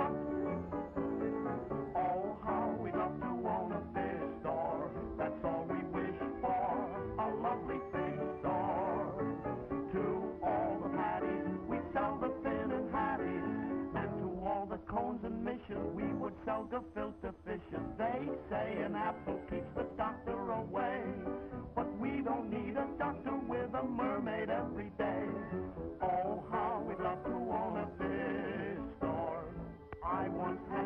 Oh, how we'd love to own a fish store. That's all we wish for, a lovely fish store. To all the patties, we'd sell the fin and hatties. And to all the cones and missions, we would sell gefilte fishes. They say an apple keeps the doctor away, but we don't need a doctor with a mermaid every day. Oh, how we'd love to own a fish store. I once had